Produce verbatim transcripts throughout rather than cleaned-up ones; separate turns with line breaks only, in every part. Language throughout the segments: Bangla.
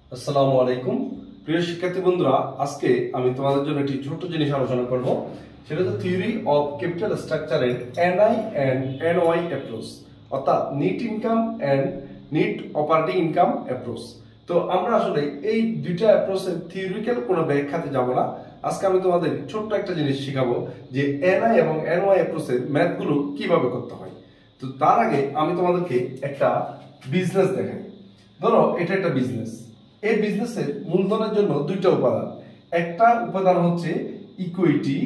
আসসালামু আলাইকুম প্রিয় শিক্ষার্থী বন্ধুরা, আজকে আমি তোমাদের জন্য একটি ছোট্ট জিনিস আলোচনা করব। সেটা হচ্ছে থিওরি অফ ক্যাপিটাল স্ট্রাকচারের এনআই এন্ড এনওআই অ্যাপ্রোচ, অর্থাৎ net income and net operating income approach. তো আমরা আসলে এই দুইটা অ্যাপ্রোচের থিওরিক্যাল কোনো ব্যাখ্যাতে যাব না। আজকে আমি তোমাদের ছোট্ট একটা জিনিস শেখাবো যে এনআই এবং এনওআই অ্যাপ্রোচের ম্যাথগুলো কিভাবে করতে হয়। তো তার আগে আমি তোমাদেরকে একটা বিজনেস দেখাই। ধরো এটা একটা বিজনেস। এই বিজনেসের মূলধনের জন্য দুইটা উপাদান। একটা উপাদান হচ্ছে ইকুইটি,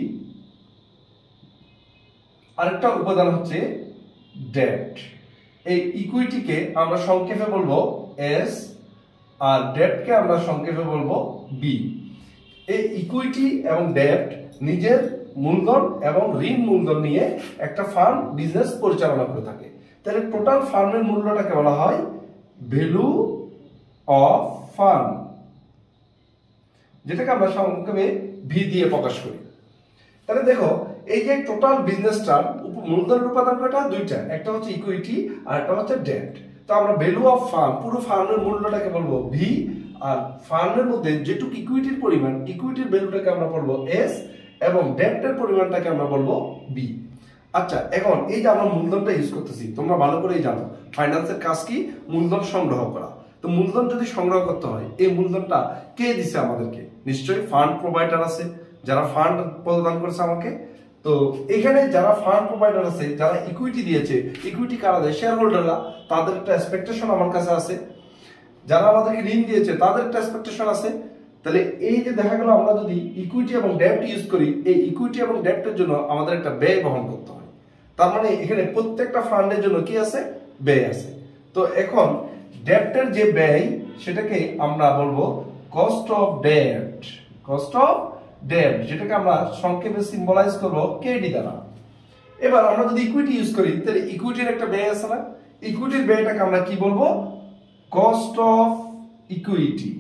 আরেকটা উপাদান হচ্ছে ডেট। এই ইকুইটিকে আমরা সংক্ষেপে বলবো এস, আর ডেটকে আমরা সংক্ষেপে বলবো বি। এই ইকুইটি এবং ডেট নিজের মূলধন এবং ঋণ মূলধন নিয়ে একটা ফার্ম বিজনেস পরিচালনা করে থাকে। তাহলে টোটাল ফার্মের মূল্যটাকে বলা হয় ভ্যালু অফ ফার্ম, যেটাকে আমরা সংক্ষেপে ভি দিয়ে প্রকাশ করি। তাহলে দেখো, এই যে টোটাল বিজনেসটার মূলধনের উপাদান কয়টা? দুইটা, একটা হচ্ছে ইকুইটি আর একটা হচ্ছে ডেট। তো আমরা ভ্যালু অফ ফার্ম, পুরো ফার্মের মূল্যটাকে বলবো ভি, আর ফার্মের মধ্যে যেটুকু ইকুইটির পরিমাণ, ইকুইটির ভ্যালুটাকে আমরা বলবো এস, এবং ডেটের পরিমাণটাকে আমরা বলবো বি। আচ্ছা, এখন এই যে আমরা মূলধনটা ইউজ করতেছি, তোমরা ভালো করেই জানো ফাইন্যান্সের কাজ কি? মূলধন সংগ্রহ করা। তো মূলধন যদি সংগ্রহ করতে হয়, এই মূলধনটা কে দিছে আমাদেরকে? নিশ্চয়ই ফান্ড প্রোভাইডার আছে, যারা ফান্ড প্রদান করেছে আমাকে। তো এখানে যারা ফান্ড প্রোভাইডার আছে, যারা ইকুইটি দিয়েছে, ইকুইটি কারা দেয়? শেয়ার হোল্ডাররা। তাদের একটা এক্সপেকটেশন আমার কাছে আছে। যারা আমাদেরকে ঋণ দিয়েছে তাদের একটা এক্সপেকটেশন আছে। তাহলে এই যে দেখা গেল, আমরা যদি ইকুইটি এবং ডেট ইউজ করি, এই ইকুইটি এবং ডেটের জন্য আমাদের একটা ব্যয় বহন করতে হয়। তার মানে এখানে প্রত্যেকটা ফান্ডের জন্য কি আছে? ব্যয় আছে। তো এখন ডেটের যে ব্যয়, সেটাকে আমরা বলবো cost of debt. Cost of debt, যেটাকে আমরা সংক্ষেপে সিম্বলাইজ করবো কেডি দ্বারা। এবার আমরা যদি ইকুইটি ইউজ করি, তাহলে ইকুইটির একটা ব্যয় আছে না? ইকুইটির ব্যয়টাকে আমরা কি বলবো? Cost of equity.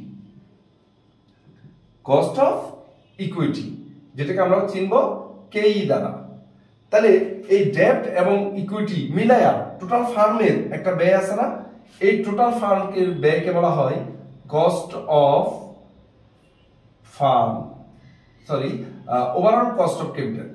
Cost of equity, যেটাকে আমরা চিনবো কেই দ্বারা। তাহলে এই ডেট এবং ইকুইটি মিলায়া টোটাল ফার্মের একটা ব্যয় আছে না? এই টোটাল ফার্মের ব্যয়কে বলা হয় cost of firm, sorry overall cost of capital.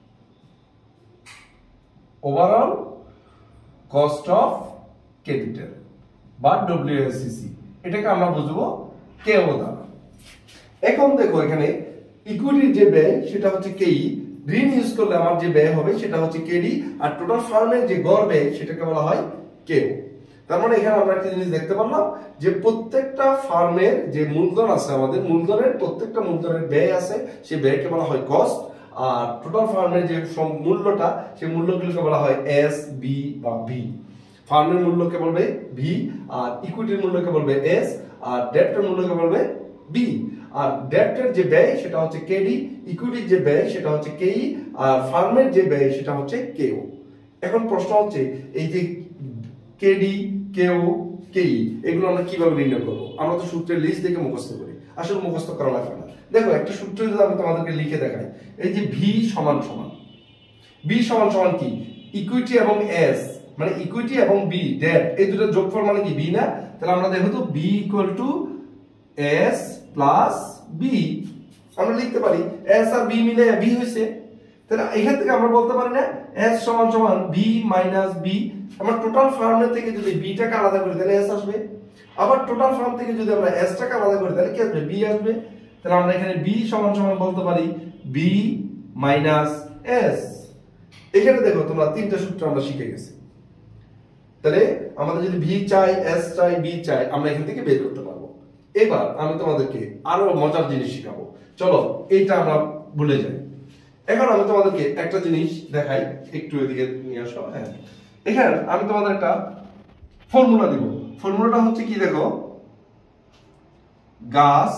Overall cost of capital বা ডব্লিউএসসিসি, এটাকে আমরা বুঝবো কেও দ্বারা। এখন দেখো, এখানে ইকুইটির যে ব্যয় সেটা হচ্ছে কেই, ঋণ ইউজ করলে আমার যে ব্যয় হবে সেটা হচ্ছে কেডি, আর টোটাল ফার্মের যে গড় ব্যয় সেটাকে বলা হয় কেও। তার মানে এখানে আমরা একটা জিনিস দেখতে পারলাম যে প্রত্যেকটা ফার্মের যে মূলধন আছে, আমাদের মূলধনের প্রত্যেকটা মূলধনের ব্যয় আছে, সেই ব্যয়কে বলা হয় কস্ট। আর টোটাল ফার্মের যে মূল্যটা, সেই মূল্যগুলোকে বলা হয় এস, বি বা ভি। ফার্মের মূল্যকে বলবে ভি, আর ইকুইটির মূল্যকে বলবে এস, আর ডেটের মূল্যকে বলবে বি। আর ডেটের যে ব্যয় সেটা হচ্ছে কেডি, ইকুইটির যে ব্যয় সেটা হচ্ছে কেই, আর ফার্মের যে ব্যয় সেটা হচ্ছে কেও। এখন প্রশ্ন হচ্ছে, এই যে কেডি, কেও, কেই, এগুলো আমরা কিভাবে নির্ণয় করবো? আমরা তো সূত্রের লিস্ট দেখে মুখস্থ করি, আসলে মুখস্থ করা লাগবে না। দেখো, একটা সূত্র যদি আমি তোমাদেরকে লিখে দেখাই, এই যে ভি সমান সমান, বি সমান সমান কি? ইকুইটি এবং এস, মানে ইকুইটি এবং বি, ডেট, এই দুটো যোগফল মানে কি? বি না? তাহলে আমরা দেখো তো, B equal to S plus B. আমরা লিখতে পারি এস আর বি মিলে বি হয়েছে। তাহলে এখান থেকে আমরা বলতে পারি না এস সমান সমান বি মাইনাস বি। আমরা টোটাল ফার্মের থেকে যদি বিটাকে আলাদা করি তাহলে এস আসবে, আবার টোটাল ফার্ম থেকে যদি আমরা এসটাকে আলাদা করি তাহলে কি আসবে? বি আসবে। তাহলে আমরা এখানে বি সমান সমান বলতে পারি বি মাইনাস এস। এখানে দেখো, তোমরা তিনটা সূত্র আমরা শিখে গেছি। তাহলে আমাদের যদি ভি চাই, এস চাই, বি চাই, আমরা এখান থেকে বের করতে পারবো। এবার আমি তোমাদেরকে আরো মজার জিনিস শিখাবো। চলো, এইটা আমরা ভুলে যাই। এখন আমি তোমাদেরকে একটা জিনিস দেখাই, একটু এদিকে নিয়ে আসো। হ্যাঁ, এখানে আমি তোমাদের একটা ফর্মুলা দিব। ফর্মুলাটা হচ্ছে কি? দেখো, গাছ,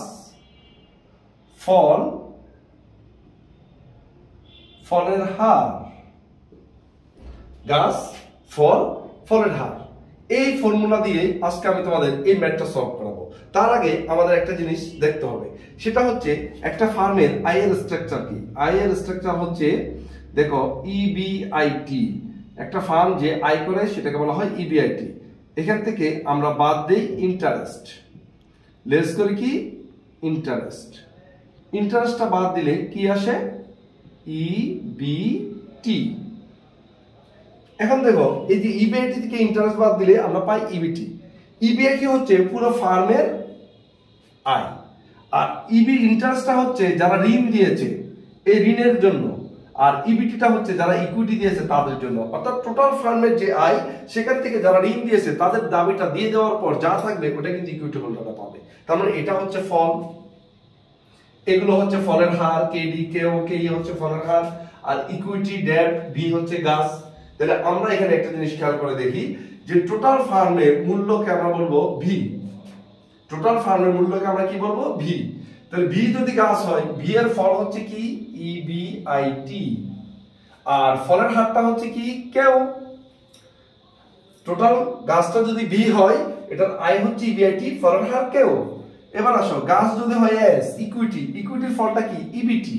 ফল, ফলের হার। গাছ, ফল, ফলের হার। এই ফর্মুলা দিয়ে আজকে আমি তোমাদের এই ম্যাথটা সলভ করাবো। তার আগে আমাদের একটা জিনিস দেখতে হবে, সেটা হচ্ছে একটা ফার্মের আই এর স্ট্রাকচার কি? আই এর স্ট্রাকচার হচ্ছে, দেখো, ইবিআইটি। একটা ফার্ম যে আয় করে সেটাকে বলা হয় ইবিআইটি। এখান থেকে আমরা বাদ দেই ইন্টারেস্ট, লেস করে কি ইন্টারেস্ট, ইন্টারেস্টটা বাদ দিলে কি আসে ই বি টি। এখন দেখো এই যে ইবিআইটি থেকে ইন্টারেস্ট বাদ দিলে আমরা পাই ইবিটি। ইবিআইটি হচ্ছে পুরো ফার্মের আয়, আর ইবি ইন্টারেস্টটা হচ্ছে যারা ঋণ দিয়েছে এই ঋণের জন্য, আর ইবিটিটা হচ্ছে যারা ইকুইটি দিয়েছে তাদের জন্য। অর্থাৎ টোটাল ফার্মের যে আয় সেখান থেকে যারা ঋণ দিয়েছে তাদের দাবিটা দিয়ে দেওয়ার পর যা থাকবে ওটা কিন্তু ইকুইটি হোল্ডাররা পাবে। তার মানে এটা হচ্ছে ফল, এগুলো হচ্ছে ফলের হার, কেডি কেও কেই হচ্ছে ফলের হার, আর ইকুইটি ডেট ভি হচ্ছে গাছ। তাহলে আমরা এখানে একটা জিনিস খেয়াল করে দেখি যে টোটাল ফার্মের মূল্যকে আমরা বলবো ভি, টোটাল ফার্মের মূল্যকে আমরা কি বলবো ভি। তাহলে ভি যদি গাছ হয়, ভি এর ফল হচ্ছে কি ই বি আই টি, আর ফলের হারটা হচ্ছে কি কেউ। টোটাল গাছটা যদি ভি হয় এটার আয় হচ্ছে ইবিআইটি, ফলের হার কেউ। এবার আসো গাছ যদি হয় এস ইকুইটি, ইকুইটির ফলটা কি ইবিটি,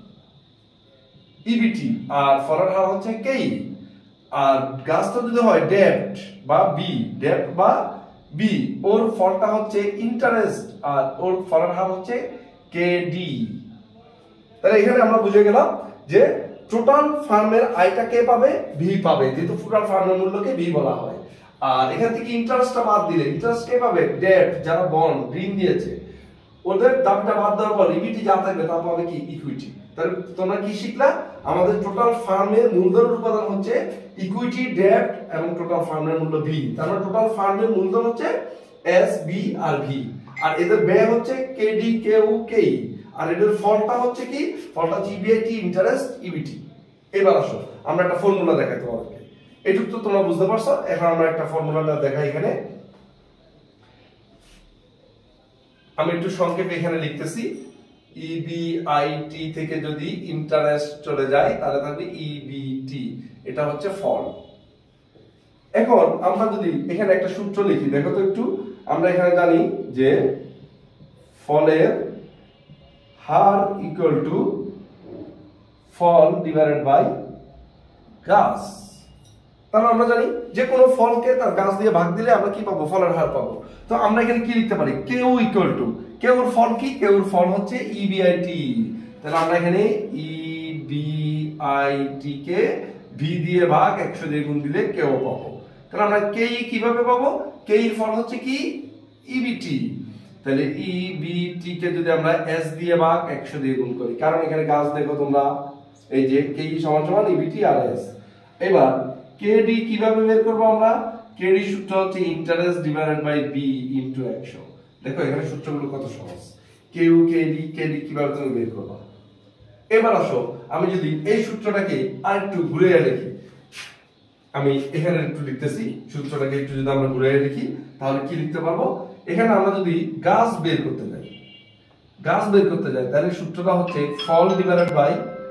ইবিটি, আর ফলের হার হচ্ছে কেই। আর গাছটা যদি হয় ডেট বা বি, ডেট বা বি, ওর ফলটা হচ্ছে ইন্টারেস্ট, আর ওর ফলের হার হচ্ছে কেডি। তাহলে এখানে আমরা বুঝে গেলাম যে টোটাল ফার্মের আয়টা কে পাবে ভি পাবে, যেহেতু টোটাল ফার্মের মূল্যকে ভি বলা হয়। আর এখান থেকে ইন্টারেস্টটা বাদ দিলে ইন্টারেস্ট কে পাবে ডেট, যারা বন্ড ঋণ দিয়েছে ওদের দামটা বাদ দেওয়ার পর ইবিটি যা থাকবে তা পাবে কি ইকুইটি। তাহলে তোমরা কি শিখলা আমাদের টোটাল ফার্মের মূলধনের উপাদান হচ্ছে ইকুইটি, ডেট এবং টোটাল ফার্মের মূল্য ভি। তার মানে টোটাল ফার্মের মূলধন হচ্ছে এস বি আর ভি, আর এদের ব্যয় হচ্ছে কেডি কেউ কেই, আর এদের ফলটা হচ্ছে কি ফলটা হচ্ছে ইবিআইটি ইন্টারেস্ট ইবিটি। এবার আসো আমরা একটা ফর্মুলা দেখাই তোমাদেরকে, এটুকু তো তোমরা বুঝতে পারছো। এখন আমরা একটা ফর্মুলাটা দেখাই এখানে, আমি একটু সংক্ষেপে এখানে লিখতেছি। ইবিআইটি থেকে যদি ইন্টারেস্ট চলে যায় তাহলে থাকবে ইবিটি, এটা হচ্ছে ফল। এখন আমরা যদি এখানে একটা সূত্র লিখি, দেখো তো একটু, আমরা এখানে জানি যে ফলের হার ইকুয়াল টু ফল ডিভাইডেড বাই গাছ। তাহলে আমরা জানি যে কোনো ফলকে তার গাছ দিয়ে ভাগ দিলে আমরা কি পাবো ফলের হার পাবো। তো আমরা এখানে কি লিখতে পারি কেউ ইকুয়াল টু, কেউর ফল কি কেউর ফল হচ্ছে ইবিআইটি। তাহলে আমরা এখানে ইবিআইটি কে ভি দিয়ে ভাগ একশো দিয়ে গুণ দিলে কেউ পাবো। তাহলে আমরা কেই কিভাবে পাবো, কেই ফল হচ্ছে কি ইবিটি। তাহলে ইবিটি কে যদি আমরা এস দিয়ে ভাগ একশো দিয়ে গুণ করি, কারণ এখানে গাছ দেখো তোমরা এই যে কেই সমান সমান ইবিটি আর এস। এবার কেডি কিভাবে বের করবো আমরা, কেডি সূত্র হচ্ছে interest divided by B into একশো। দেখো এখানে সূত্রগুলো কত সহজ, কেউ কেডি কেডি কিভাবে তুমি বের করবা। এবার আসো আমি যদি এই সূত্রটাকে আরেকটু ঘুরে লিখি, আমি এখানে একটু লিখতেছি সূত্রটাকে একটু যদি আমরা ঘুরে লিখি তাহলে কি লিখতে পারবো। এখানে আমরা যদি গাছ বের করতে যাই, গাছ বের করতে যাই তাহলে সূত্রটা হচ্ছে ফল ডিভাইডেড বাই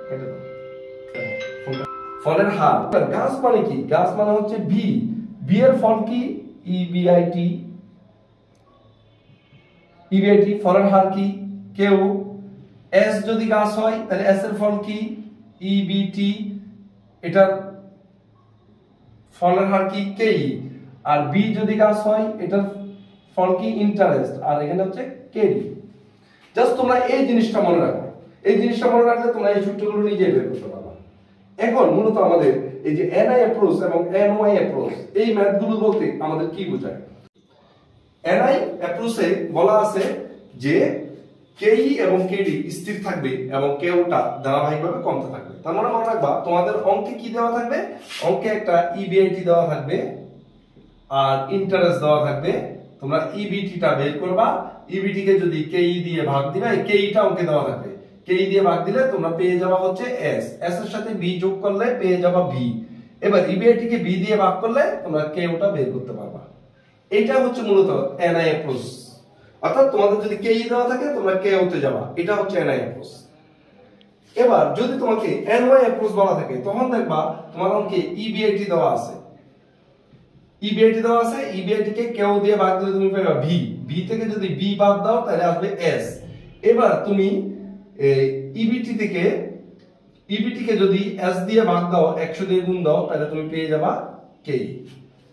ফলের হার। গাছ মানে কি, গাছ মানে হচ্ছে ভি, ভি এর ফল কি ইবিআইটি, ইবিআইটি ফলের হার কি কেউ। এস যদি গাছ হয় তাহলে এস এর ফল কি ইবিটি, এটার ফলের হার কি কেই। আর বি যদি গাছ হয় এটার ফল কি ইন্টারেস্ট, আর এখানে হচ্ছে কেডি। জাস্ট তোমরা এই জিনিসটা মনে রাখো, এই জিনিসটা মনে রাখলে তোমরা এই সূত্রগুলো নিজেই বের করতে পারবে। এখন মূলত আমাদের এই যে এনআই অ্যাপ্রোচ এবং এনওআই অ্যাপ্রোচ এই ম্যাথগুলো বলতে আমাদের কি বোঝায়। এনআই অ্যাপ্রোচে বলা আছে যে কেই এবং কেডি স্থির থাকবে এবং কেউটা ধারাবাহিকভাবে কমতে থাকবে। তার মানে মনে রাখবা তোমাদের অঙ্কে কি দেওয়া থাকবে, অঙ্কে একটা ইবিআইটি দেওয়া থাকবে আর ইন্টারেস্ট দেওয়া থাকবে। তোমরা ইবিটিটা বের করবা, ইবিটি কে যদি কেই দিয়ে ভাগ দিবে, কেইটা অঙ্কে দেওয়া থাকবে, কেই দিয়ে ভাগ দিলে তোমরা পেয়ে যাওয়া হচ্ছে এস, এস এর সাথে বি যোগ করলে পেয়ে যাবা ভি। এবার ইবিআইটি কে বি দিয়ে ভাগ করলে তোমরা কেউটা বের করতে পারবা। এটা হচ্ছে মূলত এনআই অ্যাপ্রোচ। অর্থাৎ তোমাদের যদি কেই দেওয়া থাকে তোমরা কেউতে যাবা, এটা হচ্ছে এনআই অ্যাপ্রোচ। এবার যদি তোমাকে এনওআই অ্যাপ্রোচ বলা থাকে তখন দেখবা তোমার অঙ্কে ইবিআইটি দেওয়া আছে, ইবিআইটি দেওয়া আছে, ইবিআইটি কে কেউ দিয়ে ভাগ দিলে তুমি পাবে ভি, ভি থেকে যদি বি বাদ দাও তাহলে আসবে এস। এবার তুমি ইবিটি থেকে ইবিটি কে যদি এস দিয়ে ভাগ দাও একশো দিয়ে গুণ দাও তাহলে তুমি পেয়ে যাবা কেই।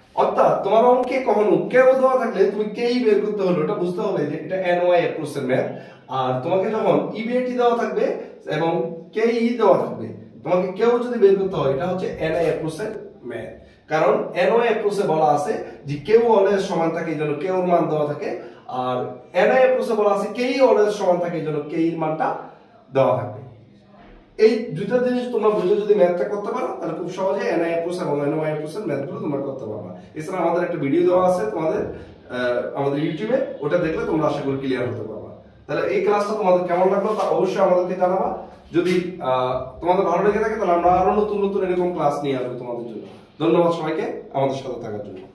অর্থাৎ তোমার অঙ্কে কখনো কেউ দেওয়া থাকলে তুমি কেই বের করতে হলো, এটা বুঝতে হবে যে এটা এনওআই অ্যাপ্রোচ এর ম্যাথ। আর তোমাকে যখন ইবিএটি দেওয়া থাকবে এবং কেই দেওয়া থাকবে, তোমাকে কেউ যদি বের করতে হয়, এটা হচ্ছে এনআই অ্যাপ্রোচ এর ম্যাথ। কারণ এনওআই অ্যাপ্রোচে বলা আছে যে কেউ অলওয়েজ সমান থাকে, এই জন্য কেউ এর মান দেওয়া থাকে। আর এনআই অ্যাপ্রোচে বলা আছে কেই অলওয়েজ সমান থাকে, এই জন্য কেই এর মানটা দেওয়া থাকবে। এই দুইটা জিনিস তোমরা বুঝে যদি ম্যাথটা করতে পারো, তাহলে খুব সহজে এনআই অ্যাপ্রোচ এবং এনওআই অ্যাপ্রোচ এর ম্যাথগুলো তোমরা করতে পারবা। এছাড়া আমাদের একটা ভিডিও দেওয়া আছে তোমাদের আমাদের ইউটিউবে, ওটা দেখলে তোমরা আশা করি ক্লিয়ার হতে পারবা। তাহলে এই ক্লাসটা তোমাদের কেমন লাগলো তা অবশ্যই আমাদেরকে জানাবা। যদি তোমাদের ভালো লেগে থাকে তাহলে আমরা আরো নতুন নতুন এরকম ক্লাস নিয়ে আসবো তোমাদের জন্য। ধন্যবাদ সবাইকে আমাদের সাথে থাকার জন্য।